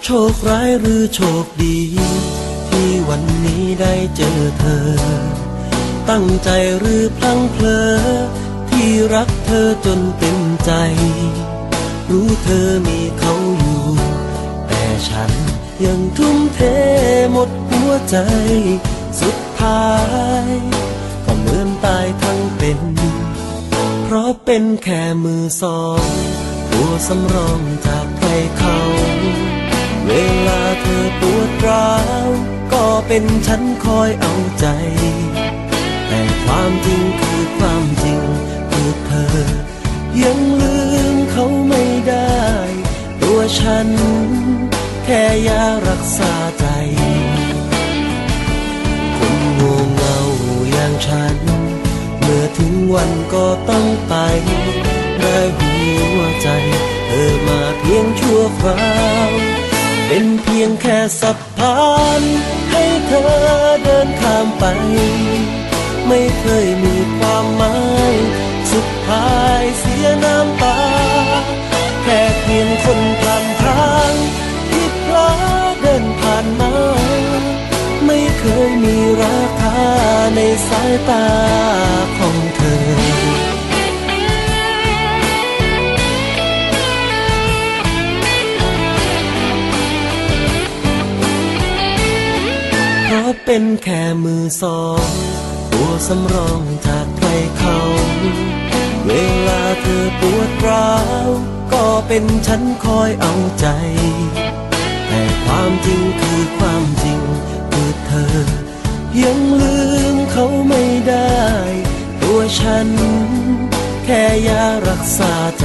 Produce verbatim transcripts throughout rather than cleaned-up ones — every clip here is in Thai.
โชคร้ายหรือโชคดีที่วันนี้ได้เจอเธอตั้งใจหรือพลั้งเผลอที่รักเธอจนเต็มใจรู้เธอมีเขาอยู่แต่ฉันยังทุ่มเทหมดหัวใจสุดท้ายก็เหมือนตายทั้งเป็นเพราะเป็นแค่มือสองตัวสำรองจากใครเขาเวลาเธอปวดร้าวก็เป็นฉันคอยเอาใจแต่ความจริงคือความจริงคือเธอยังลืมเขาไม่ได้ตัวฉันแค่ยารักษาใจคนโง่เงาอย่างฉันเมื่อถึงวันก็ต้องไปได้หัวใจเธอมาเพียงชั่วคราวเป็นเพียงแค่สะพานให้เธอเดินข้ามไปไม่เคยมีความหมายสุดท้ายเสียน้ำตาแค่เพียงคนผ่านทางที่พลาดเดินผ่านมาไม่เคยมีราคาในสายตาของเธอเพราะเป็นแค่มือสองตัวสำรองจากใครเขาเวลาเธอปวดร้าวก็เป็นฉันคอยเอาใจแต่ความจริงคือความจริงคือเธอยังลืมเขาไม่ได้ตัวฉันแค่ยารักษาใจ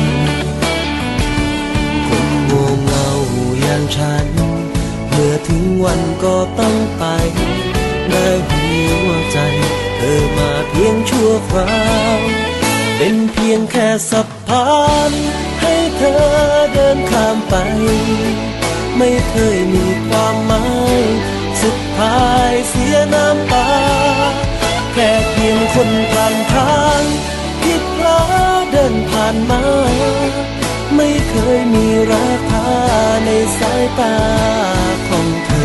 คนโง่เงาอย่างฉันเมื่อถึงวันก็ต้องไปได้หัวใจเธอมาเพียงชั่วคราวเป็นเพียงแค่สะพานให้เธอเดินข้ามไปไม่เคยมีความหมายสุดท้ายเสียน้ำตาแค่เพียงคนผ่านทางที่พลาดเดินผ่านมาไม่เคยมีราคาในสายตาของเธอ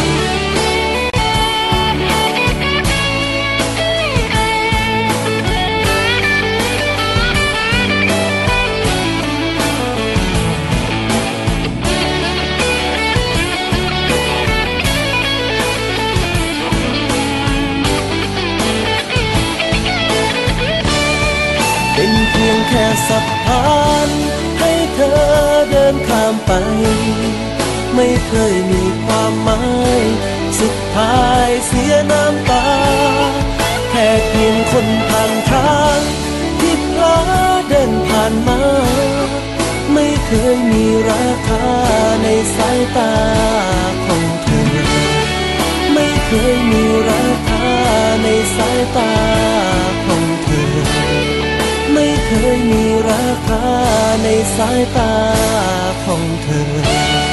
เป็นเพียงแค่สะพานให้เธอเดินข้ามไปไม่เคยมีความหมายสุดท้ายเสียน้ำตาแค่เพียงคนผ่านทางที่พลาดเดินผ่านมาไม่เคยมีราคาในสายตาของเธอไม่เคยมีราคาในสายตาของเธอไม่เคยมีราคาในสายตาของเธอ